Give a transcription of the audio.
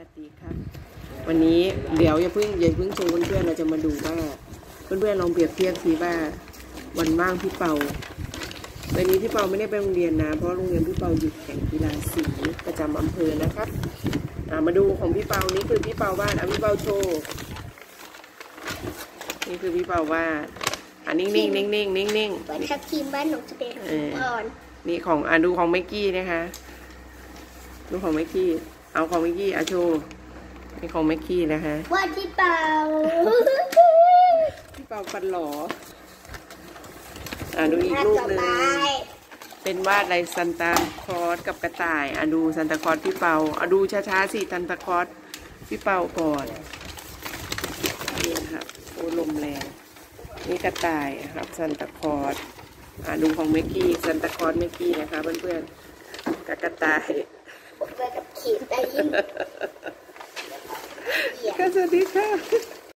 วัสดีค่ะวันนี้เดี๋ยวอย่าเพิ่งโชว์เพื่อนๆเราจะมาดูว่าเพื่อนๆลองเปรียบเทียบทีว่าวันว่างพี่เปาวันนี้พี่เปาไม่ได้ไปโรงเรียนนะเพราะโรงเรียนพี่เปาหยุดแข่งกีฬาสีประจำอำเภอนะครับมาดูของพี่เปานี่คือพี่เปาวาดพี่เปาโชว์นี่คือพี่เปาวาดนิ่งๆนิ่งๆวันทับทีมบ้านหนูจะเป็นของก่อนนี่ของดูของเมกกี้นะคะดูของเมกกี้เอาของเมกกี้โชว์นี่ของเมกกี้นะคะวาดพี่เปาพี่เปาฟันหล่อดูอีกรูปหนึ่งเป็นวาดอะไรซันตาคลอสกับกระต่ายดูซันตาคลอสพี่เปาดูช้าๆสิซันตาคลอสพี่เปาก่อนนี่ครับโอ้ลมแรงนี่กระต่ายครับซันตาคลอสดูของเมกกี้ซันตาคลอสเมกกี้นะคะเพื่อนๆกับกระต่ายไปกับขีดได้ยินก็สวัสดีค่ะ